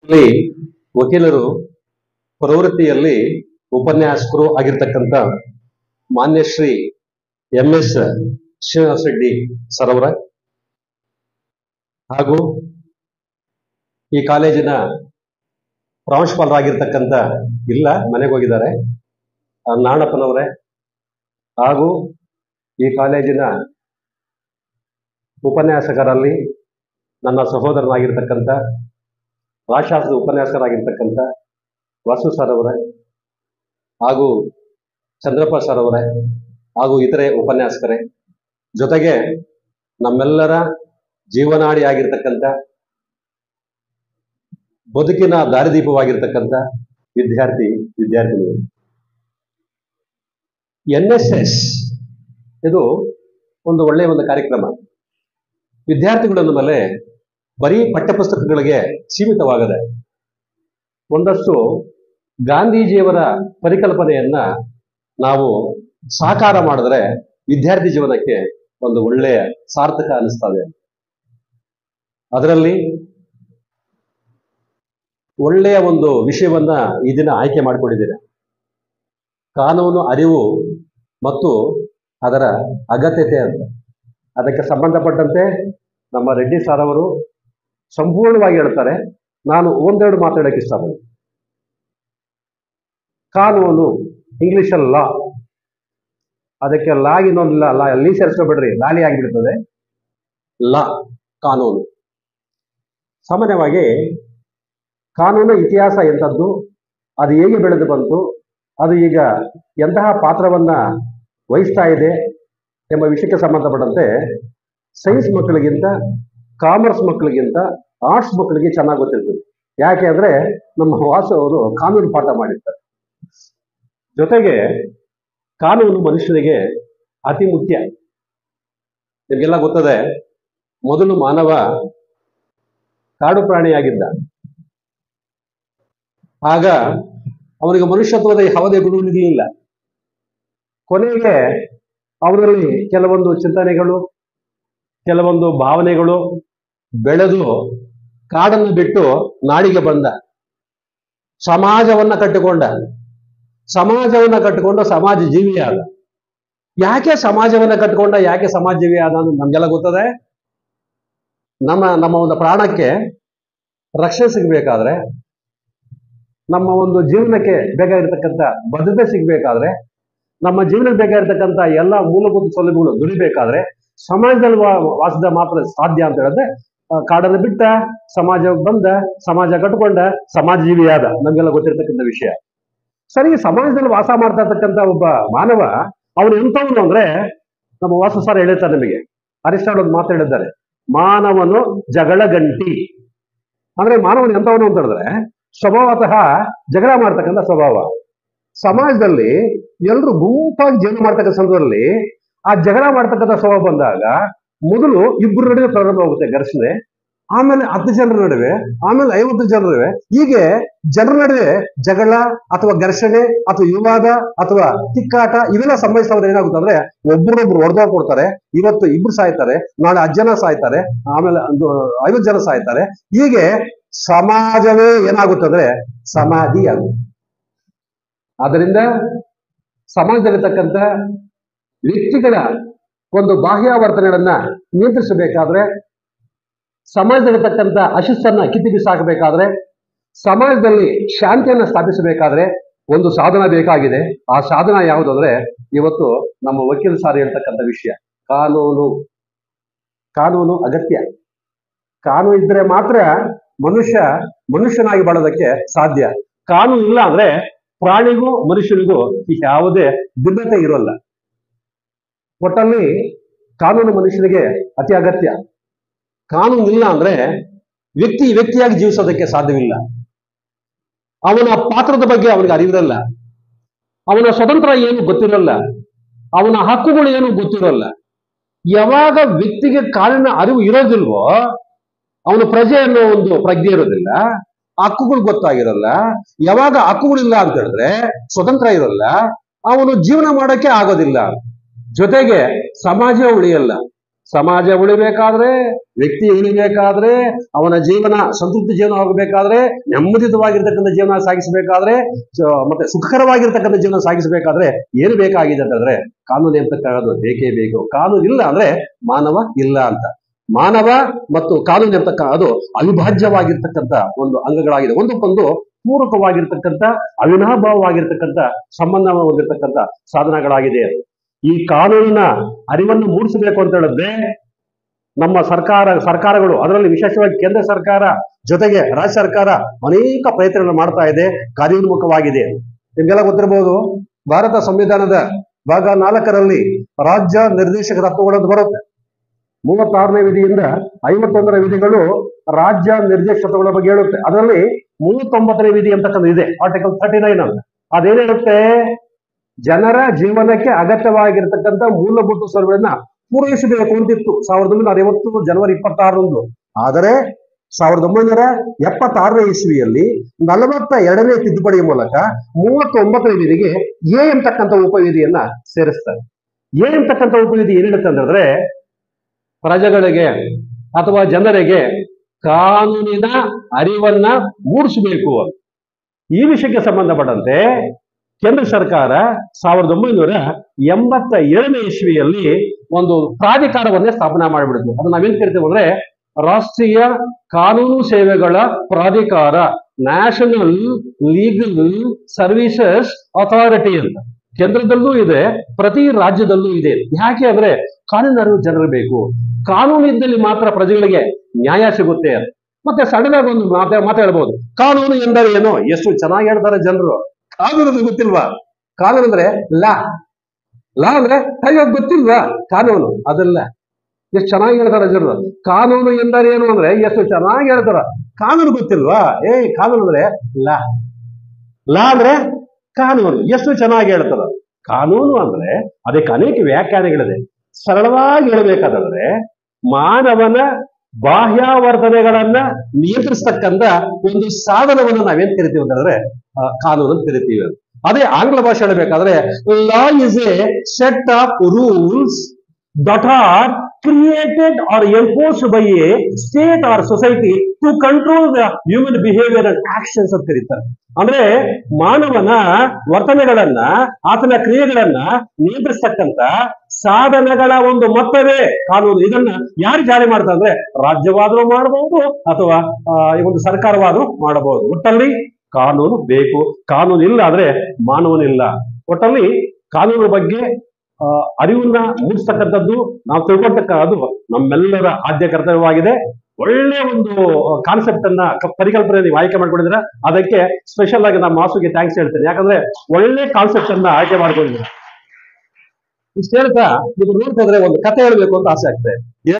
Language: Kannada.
ಇಲ್ಲಿ ವಕೀಲರು ಪ್ರವೃತ್ತಿಯಲ್ಲಿ ಉಪನ್ಯಾಸಕರು ಆಗಿರ್ತಕ್ಕಂಥ ಮಾನ್ಯ ಶ್ರೀ MS ಶ್ರೀನಿವಾಸ ರೆಡ್ಡಿ ಸರ್ ಅವರ ಹಾಗೂ ಈ ಕಾಲೇಜಿನ ಪ್ರಾಂಶುಪಾಲರಾಗಿರ್ತಕ್ಕಂಥ ಇಲ್ಲ ಮನೆಗೆ ಹೋಗಿದ್ದಾರೆ ನಾಣಪ್ಪನವರೇ ಹಾಗೂ ಈ ಕಾಲೇಜಿನ ಉಪನ್ಯಾಸಕರಲ್ಲಿ ನನ್ನ ಸಹೋದರನಾಗಿರ್ತಕ್ಕಂಥ ರಾಜಶಾಸ್ತ್ರದ ಉಪನ್ಯಾಸಕರಾಗಿರ್ತಕ್ಕಂಥ ವಾಸು ಸರ್ ಅವರೇ ಹಾಗೂ ಚಂದ್ರಪ್ಪ ಸರ್ ಅವರೇ ಹಾಗೂ ಇತರೆ ಉಪನ್ಯಾಸಕರೇ, ಜೊತೆಗೆ ನಮ್ಮೆಲ್ಲರ ಜೀವನಾಡಿ ಆಗಿರ್ತಕ್ಕಂಥ ಬದುಕಿನ ದಾರಿದೀಪವಾಗಿರ್ತಕ್ಕಂಥ ವಿದ್ಯಾರ್ಥಿನಿಯರು. NSS ಇದು ಒಂದು ಒಳ್ಳೆಯ ಕಾರ್ಯಕ್ರಮ. ವಿದ್ಯಾರ್ಥಿಗಳ ಮೇಲೆ ಬರೀ ಪಠ್ಯಪುಸ್ತಕಗಳಿಗೆ ಸೀಮಿತವಾಗದೆ ಒಂದಷ್ಟು ಗಾಂಧೀಜಿಯವರ ಪರಿಕಲ್ಪನೆಯನ್ನ ನಾವು ಸಾಕಾರ ಮಾಡಿದ್ರೆ ವಿದ್ಯಾರ್ಥಿ ಜೀವನಕ್ಕೆ ಒಂದು ಒಳ್ಳೆಯ ಸಾರ್ಥಕ ಅನಿಸ್ತದೆ. ಅದರಲ್ಲಿ ಒಳ್ಳೆಯ ಒಂದು ವಿಷಯವನ್ನ ಈ ದಿನ ಆಯ್ಕೆ ಮಾಡಿಕೊಂಡಿದ್ದೇನೆ. ಕಾನೂನು ಅರಿವು ಮತ್ತು ಅದರ ಅಗತ್ಯತೆ ಅಂತ. ಅದಕ್ಕೆ ಸಂಬಂಧಪಟ್ಟಂತೆ ನಮ್ಮ ರೆಡ್ಡಿ ಸರ್ ಅವರು ಸಂಪೂರ್ಣವಾಗಿ ಹೇಳ್ತಾರೆ. ನಾನು ಒಂದೆರಡು ಮಾತಾಡೋಕೆ ಇಷ್ಟಪಡ್ತೀನಿ. ಕಾನೂನು ಇಂಗ್ಲಿಷಲ್ಲಿ ಲಾ, ಅದಕ್ಕೆ ಲಾಗ್ ಇನ್ನೊಂದಿಲ್ಲ, ಲೀ ಸೇರಿಸ್ಕೊಬೇಡ್ರಿ, ಲಾಲಿ ಆಗಿಬಿಡ್ತದೆ. ಲಾ ಕಾನೂನು. ಸಾಮಾನ್ಯವಾಗಿ ಕಾನೂನು ಇತಿಹಾಸ ಎಂಥದ್ದು, ಅದು ಹೇಗೆ ಬೆಳೆದು ಬಂತು, ಅದು ಈಗ ಎಂತಹ ಪಾತ್ರವನ್ನ ವಹಿಸ್ತಾ ಇದೆ ಎಂಬ ವಿಷಯಕ್ಕೆ ಸಂಬಂಧಪಟ್ಟಂತೆ ಸೈನ್ಸ್ ಮಕ್ಕಳಿಗಿಂತ ಕಾಮರ್ಸ್ ಮಕ್ಕಳಿಗಿಂತ ಆರ್ಟ್ಸ್ ಮಕ್ಕಳಿಗೆ ಚೆನ್ನಾಗಿ ಗೊತ್ತಿರ್ತದೆ. ಯಾಕೆ ಅಂದ್ರೆ ನಮ್ಮ ವಾಸು ಅವರು ಕಾನೂನು ಪಾಠ ಮಾಡಿರ್ತಾರೆ. ಜೊತೆಗೆ ಕಾನೂನು ಮನುಷ್ಯನಿಗೆ ಅತಿ ಮುಖ್ಯ. ನಿಮಗೆಲ್ಲ ಗೊತ್ತದೆ, ಮೊದಲು ಮಾನವ ಕಾಡು ಪ್ರಾಣಿಯಾಗಿದ್ದ. ಆಗ ಅವನಿಗೆ ಮನುಷ್ಯತ್ವದ ಯಾವುದೇ ಗುಣಗಳಿರಲಿಲ್ಲ. ಕೊನೆಗೆ ಅವರಲ್ಲಿ ಕೆಲವೊಂದು ಚಿಂತನೆಗಳು, ಕೆಲವೊಂದು ಭಾವನೆಗಳು ಬೆಳೆದು ಕಾಡನ್ನು ಬಿಟ್ಟು ನಾಡಿಗೆ ಬಂದ. ಸಮಾಜವನ್ನ ಕಟ್ಟಿಕೊಂಡ. ಸಮಾಜ ಜೀವಿಯಾದ. ಯಾಕೆ ಸಮಾಜವನ್ನ ಕಟ್ಟಿಕೊಂಡ, ಯಾಕೆ ಸಮಾಜ ಜೀವಿ ಆದ ಅಂತ ನಮ್ಗೆಲ್ಲ ಗೊತ್ತದೆ. ನಮ್ಮ ಒಂದು ಪ್ರಾಣಕ್ಕೆ ರಕ್ಷಣೆ ಸಿಗ್ಬೇಕಾದ್ರೆ, ನಮ್ಮ ಒಂದು ಜೀವನಕ್ಕೆ ಬೇಕಾಗಿರ್ತಕ್ಕಂಥ ಭದ್ರತೆ ಸಿಗ್ಬೇಕಾದ್ರೆ, ನಮ್ಮ ಜೀವನಕ್ಕೆ ಬೇಕಾಗಿರ್ತಕ್ಕಂಥ ಎಲ್ಲ ಮೂಲಭೂತ ಸೌಲಭ್ಯಗಳು ದುಡಿಬೇಕಾದ್ರೆ ಸಮಾಜದಲ್ಲಿ ವಾಸದ ಮಾತ್ರ ಸಾಧ್ಯ ಅಂತ ಹೇಳಿದ್ರೆ ಕಾಡನ್ನು ಬಿಟ್ಟ, ಸಮಾಜಕ್ಕೆ ಬಂದ, ಸಮಾಜ ಕಟ್ಕೊಂಡ, ಸಮಾಜ ಜೀವಿಯಾದ. ನಮ್ಗೆಲ್ಲ ಗೊತ್ತಿರ್ತಕ್ಕಂಥ ವಿಷಯ. ಸರಿ, ಸಮಾಜದಲ್ಲಿ ವಾಸ ಮಾಡ್ತಾ ಇರ್ತಕ್ಕಂಥ ಒಬ್ಬ ಮಾನವ ಅವನು ಎಂಥವನು ಅಂದ್ರೆ, ನಮ್ಮ ವಾಸು ಸರ್ ಹೇಳಿರ್ತಾರೆ ನಮಗೆ, ಅರಿಸ್ಟಾಟಲ್ ಒಂದು ಮಾತು ಹೇಳಿದ್ದಾರೆ, ಮಾನವನು ಜಗಳ ಗಂಟಿ. ಅಂದ್ರೆ ಮಾನವನು ಎಂಥವನು ಅಂತ ಹೇಳಿದ್ರೆ ಸ್ವಭಾವತಃ ಜಗಳ ಮಾಡ್ತಕ್ಕಂಥ ಸ್ವಭಾವ. ಸಮಾಜದಲ್ಲಿ ಎಲ್ಲರೂ ಗುಂಪಾಗಿ ಜೀವನ ಮಾಡ್ತಕ್ಕಂಥ ಸಂದರ್ಭದಲ್ಲಿ ಆ ಜಗಳ ಮಾಡ್ತಕ್ಕಂಥ ಸ್ವಭಾವ ಬಂದಾಗ ಮೊದಲು ಇಬ್ಬರ ನಡುವೆ ಪ್ರಾರಂಭವಾಗುತ್ತೆ ಘರ್ಷಣೆ, ಆಮೇಲೆ 10 ಜನರ ನಡುವೆ, ಆಮೇಲೆ 50 ಜನರ ನಡುವೆ. ಹೀಗೆ ಜನರ ನಡುವೆ ಜಗಳ ಅಥವಾ ಘರ್ಷಣೆ ಅಥವಾ ವಿವಾದ ಅಥವಾ ತಿಕ್ಕಾಟ ಇವೆಲ್ಲ ಸಂಭವಿಸಿದ್ರೆ ಏನಾಗುತ್ತೆ ಅಂದ್ರೆ ಒಬ್ಬರೊಬ್ರು ಹೊಡೆದೋಗ ಕೊಡ್ತಾರೆ. ಇವತ್ತು 2 ಸಾಯ್ತಾರೆ, ನಾಳೆ 10 ಜನ ಸಾಯ್ತಾರೆ, ಆಮೇಲೆ 50 ಜನ ಸಾಯ್ತಾರೆ. ಹೀಗೆ ಸಮಾಜವೇ ಏನಾಗುತ್ತೆ ಅಂದ್ರೆ ಸಮಾಧಿ ಆಗುತ್ತೆ. ಆದ್ದರಿಂದ ಸಮಾಜದಲ್ಲಿರ್ತಕ್ಕಂಥ ವ್ಯಕ್ತಿಗಳ ಒಂದು ಬಾಹ್ಯಾವರ್ತನೆಗಳನ್ನ ನಿಯಂತ್ರಿಸಬೇಕಾದ್ರೆ, ಸಮಾಜದಲ್ಲಿರ್ತಕ್ಕಂಥ ಅಶಿಸ್ತನ್ನ ಕಿತ್ತಿ ಬಿಸಾಕಬೇಕಾದ್ರೆ, ಸಮಾಜದಲ್ಲಿ ಶಾಂತಿಯನ್ನ ಸ್ಥಾಪಿಸಬೇಕಾದ್ರೆ ಒಂದು ಸಾಧನ ಬೇಕಾಗಿದೆ. ಆ ಸಾಧನ ಯಾವುದು ಅಂದ್ರೆ ಇವತ್ತು ನಮ್ಮ ವಕೀಲ ಸಾರ್ ಹೇಳ್ತಕ್ಕಂಥ ವಿಷಯ, ಕಾನೂನು ಅಗತ್ಯ. ಕಾನೂನು ಇದ್ರೆ ಮಾತ್ರ ಮನುಷ್ಯನಾಗಿ ಬಾಳೋದಕ್ಕೆ ಸಾಧ್ಯ. ಕಾನೂನು ಇಲ್ಲ ಅಂದ್ರೆ ಪ್ರಾಣಿಗೂ ಮನುಷ್ಯನಿಗೂ ಯಾವುದೇ ಭಿನ್ನತೆ ಇರೋಲ್ಲ. ಒಟ್ಟಲ್ಲಿ ಕಾನೂನು ಮನುಷ್ಯನಿಗೆ ಅತಿ ಅಗತ್ಯ. ಕಾನೂನು ಇಲ್ಲ ಅಂದ್ರೆ ವ್ಯಕ್ತಿಯಾಗಿ ಜೀವಿಸೋದಕ್ಕೆ ಸಾಧ್ಯವಿಲ್ಲ. ಅವನ ಪಾತ್ರದ ಬಗ್ಗೆ ಅವನಿಗೆ ಅರಿವಿರಲ್ಲ, ಅವನ ಸ್ವತಂತ್ರ ಏನು ಗೊತ್ತಿರಲ್ಲ, ಅವನ ಹಕ್ಕುಗಳು ಏನು ಗೊತ್ತಿರಲ್ಲ. ಯಾವಾಗ ವ್ಯಕ್ತಿಗೆ ಕಾನೂನಿನ ಅರಿವು ಇರೋದಿಲ್ವೋ ಅವನು ಪ್ರಜೆ ಅನ್ನೋ ಒಂದು ಪ್ರಜ್ಞೆ ಇರೋದಿಲ್ಲ, ಹಕ್ಕುಗಳು ಗೊತ್ತಾಗಿರಲ್ಲ. ಯಾವಾಗ ಹಕ್ಕುಗಳಿಲ್ಲ ಅಂತ ಹೇಳಿದ್ರೆ ಸ್ವತಂತ್ರ ಇರಲ್ಲ, ಅವನು ಜೀವನ ಮಾಡೋಕೆ ಆಗೋದಿಲ್ಲ. ಜೊತೆಗೆ ಸಮಾಜ ಉಳಿಯಲ್ಲ. ಸಮಾಜ ಉಳಿಬೇಕಾದ್ರೆ, ವ್ಯಕ್ತಿ ಉಳಿಬೇಕಾದ್ರೆ, ಅವನ ಜೀವನ ಸಂತೃಪ್ತಿ ಜೀವನ ಆಗಬೇಕಾದ್ರೆ, ನೆಮ್ಮದಿತವಾಗಿರ್ತಕ್ಕಂಥ ಜೀವನ ಸಾಗಿಸಬೇಕಾದ್ರೆ, ಮತ್ತೆ ಸುಖಕರವಾಗಿರ್ತಕ್ಕಂಥ ಜೀವನ ಸಾಗಿಸಬೇಕಾದ್ರೆ ಏನು ಬೇಕಾಗಿದೆ ಅಂತಂದ್ರೆ ಕಾನೂನು ಎಂತಕ್ಕಾಗೋದು ಬೇಕೇ ಬೇಕು. ಕಾನೂನು ಇಲ್ಲ ಅಂದ್ರೆ ಮಾನವ ಇಲ್ಲ ಅಂತ. ಮಾನವ ಮತ್ತು ಕಾನೂನು ಅದು ಅವಿಭಾಜ್ಯವಾಗಿರ್ತಕ್ಕಂಥ ಒಂದು ಅಂಗಗಳಾಗಿದೆ. ಒಂದಕ್ಕೊಂದು ಪೂರಕವಾಗಿರ್ತಕ್ಕಂಥ ಅವಿನಾಭಾವವಾಗಿರ್ತಕ್ಕಂಥ ಸಂಬಂಧವನ್ನು ಹೊಂದಿರತಕ್ಕಂಥ ಸಾಧನಗಳಾಗಿದೆ. ಈ ಕಾನೂನಿನ ಅರಿವನ್ನು ಮೂಡಿಸಬೇಕು ಅಂತ ಹೇಳಿದ್ರೆ ನಮ್ಮ ಸರ್ಕಾರಗಳು, ಅದರಲ್ಲಿ ವಿಶೇಷವಾಗಿ ಕೇಂದ್ರ ಸರ್ಕಾರ ಜೊತೆಗೆ ರಾಜ್ಯ ಸರ್ಕಾರ ಅನೇಕ ಪ್ರಯತ್ನಗಳನ್ನು ಮಾಡ್ತಾ ಇದೆ, ಕಾರ್ಯೋನ್ಮುಖವಾಗಿದೆ. ನಿಮ್ಗೆಲ್ಲ ಗೊತ್ತಿರಬಹುದು, ಭಾರತ ಸಂವಿಧಾನದ ಭಾಗ 4ರಲ್ಲಿ ರಾಜ್ಯ ನಿರ್ದೇಶಕ ತತ್ವಗಳು ಬರುತ್ತೆ. 36ನೇ ವಿಧಿಯಿಂದ 51ರ ವಿಧಿಗಳು ರಾಜ್ಯ ನಿರ್ದೇಶಕ ತತ್ವಗಳ ಬಗ್ಗೆ ಹೇಳುತ್ತೆ. ಅದರಲ್ಲಿ 39ನೇ ವಿಧಿ ಅಂತಕ್ಕಂಥ ಇದೆ, ಆರ್ಟಿಕಲ್ 39 ಅಂತ. ಅದೇನ್ ಹೇಳುತ್ತೆ? ಜನರ ಜೀವನಕ್ಕೆ ಅಗತ್ಯವಾಗಿರ್ತಕ್ಕಂಥ ಮೂಲಭೂತ ಸೌಲಭ್ಯಗಳನ್ನ ಪೂರೈಸಬೇಕು ಅಂತಿತ್ತು 1950 ಜನವರಿ 26ರಂದು. ಆದರೆ 1976ನೇ ಇಸ್ವಿಯಲ್ಲಿ 42ನೇ ತಿದ್ದುಪಡಿಯ ಮೂಲಕ 39ನೇ ವಿಧಿಗೆ ಎ ಎಂತಕ್ಕಂಥ ಉಪವಿಧಿಯನ್ನ ಸೇರಿಸ್ತಾರೆ. ಎ ಎಂತಕ್ಕಂಥ ಉಪವಿಧಿ ಏನ್ ಹೇಳುತ್ತೆ ಅಂದ್ರೆ, ಪ್ರಜೆಗಳಿಗೆ ಅಥವಾ ಜನರಿಗೆ ಕಾನೂನಿನ ಅರಿವನ್ನ ಮೂಡಿಸಬೇಕು. ಈ ವಿಷಯಕ್ಕೆ ಸಂಬಂಧಪಟ್ಟಂತೆ ಕೇಂದ್ರ ಸರ್ಕಾರ 1987ನೇ ಇಸ್ವಿಯಲ್ಲಿ ಒಂದು ಪ್ರಾಧಿಕಾರವನ್ನೇ ಸ್ಥಾಪನೆ ಮಾಡಿಬಿಡಿದ್ರು. ಅದನ್ನ ನಾವೇನ್ ಕರಿತೀವಿ ಅಂದ್ರೆ ರಾಷ್ಟ್ರೀಯ ಕಾನೂನು ಸೇವೆಗಳ ಪ್ರಾಧಿಕಾರ, ನ್ಯಾಷನಲ್ ಲೀಗಲ್ ಸರ್ವಿಸಸ್ ಅಥಾರಿಟಿ ಅಂತ. ಕೇಂದ್ರದಲ್ಲೂ ಇದೆ, ಪ್ರತಿ ರಾಜ್ಯದಲ್ಲೂ ಇದೆ. ಯಾಕೆ ಅಂದ್ರೆ ಕಾನೂನು ಅರಿವು ಜನರು ಬೇಕು. ಕಾನೂನು ಇದ್ದಲ್ಲಿ ಮಾತ್ರ ಪ್ರಜೆಗಳಿಗೆ ನ್ಯಾಯ ಸಿಗುತ್ತೆ. ಮತ್ತೆ ಸಡನ್ನಾಗಿ ಒಂದು ಮಾತಾಡ್ಬೋದು, ಕಾನೂನು ಎಂದರೆ ಏನು? ಎಷ್ಟು ಚೆನ್ನಾಗಿ ಹೇಳ್ತಾರೆ ಜನರು. ಕಾನೂನು ಗೊತ್ತಿಲ್ವಾ? ಕಾನೂನು ಅಂದ್ರೆ ಲಾ ಅಂದ್ರೆ ಗೊತ್ತಿಲ್ವಾ? ಕಾನೂನು ಅದಲ್ಲ. ಎಷ್ಟು ಚೆನ್ನಾಗಿ ಹೇಳ್ತಾರ ಜನರು. ಕಾನೂನು ಎಂದರೆ ಏನು ಅಂದ್ರೆ ಎಷ್ಟು ಚೆನ್ನಾಗಿ ಹೇಳ್ತಾರ. ಕಾನೂನು ಗೊತ್ತಿಲ್ವಾ? ಕಾನೂನು ಅಂದ್ರೆ ಲಾ ಅಂದ್ರೆ ಕಾನೂನು. ಎಷ್ಟು ಚೆನ್ನಾಗಿ ಹೇಳ್ತಾರ. ಕಾನೂನು ಅಂದ್ರೆ ಅದಕ್ಕೆ ಅನೇಕ ವ್ಯಾಖ್ಯಾನಗಳಿದೆ. ಸರಳವಾಗಿ ಹೇಳಬೇಕಾದ್ರೆ ಮಾನವನ ಬಾಹ್ಯವರ್ತನೆಗಳನ್ನ ನಿಯಂತ್ರಿಸ್ತಕ್ಕಂಥ ಒಂದು ಸಾಧನವನ್ನು ನಾವೇನ್ ಕರಿತೀವಿ ಅಂತಂದ್ರೆ ಕಾನೂನು ಅಂತ ಕರಿತೀವಿ. ಅದೇ ಆಂಗ್ಲ ಭಾಷೆ ಹೇಳಬೇಕಾದ್ರೆ law is a set of rules that are created or enforced by a state or society to control the human behavior and actions ಅಂತ ಕರೀತಾರೆ. ಅಂದ್ರೆ ಮಾನವನ ವರ್ತನೆಗಳನ್ನ, ಆತನ ಕ್ರಿಯೆಗಳನ್ನ ನಿಯಂತ್ರಿಸ್ತಕ್ಕಂಥ ಸಾಧನಗಳ ಒಂದು ಮೊತ್ತವೇ ಕಾನೂನು. ಇದನ್ನ ಯಾರು ಜಾರಿ ಮಾಡ್ತಾರೆ ಅಂದ್ರೆ ರಾಜ್ಯವಾದರೂ ಮಾಡಬಹುದು ಅಥವಾ ಈ ಒಂದು ಸರ್ಕಾರವಾದರೂ ಮಾಡಬಹುದು. ಒಟ್ಟಲ್ಲಿ ಕಾನೂನು ಬೇಕು. ಕಾನೂನು ಇಲ್ಲ ಅಂದ್ರೆ ಮಾನವನಿಲ್ಲ. ಒಟ್ಟಲ್ಲಿ ಕಾನೂನು ಬಗ್ಗೆ ಅರಿವನ್ನ ಮೂಡಿಸ್ತಕ್ಕಂಥದ್ದು, ನಾವು ತಿಳ್ಕೊಳ್ತಕ್ಕದ್ದು ನಮ್ಮೆಲ್ಲರ ಆದ್ಯ ಕರ್ತವ್ಯವಾಗಿದೆ. ಒಳ್ಳೆ ಒಂದು ಕಾನ್ಸೆಪ್ಟ್ ಅನ್ನ, ಪರಿಕಲ್ಪನೆ ನೀವು ಆಯ್ಕೆ ಮಾಡ್ಕೊಂಡಿದ್ರೆ ಅದಕ್ಕೆ ಸ್ಪೆಷಲ್ ಆಗಿ ನಮ್ಮ ಮಾಸುಗೆ ಥ್ಯಾಂಕ್ಸ್ ಹೇಳ್ತೇನೆ. ಯಾಕಂದ್ರೆ ಒಳ್ಳೆ ಕಾನ್ಸೆಪ್ಟ್ ಅನ್ನ ಆಯ್ಕೆ ಮಾಡ್ಕೊಂಡಿದ್ದೀರಾ. ಇಷ್ಟು ಹೇಳ್ತಾ ನೀವು ನೋಡ್ತಿದ್ರೆ ಒಂದು ಕಥೆ ಹೇಳ್ಬೇಕು ಅಂತ ಆಸೆ ಆಗ್ತದೆ.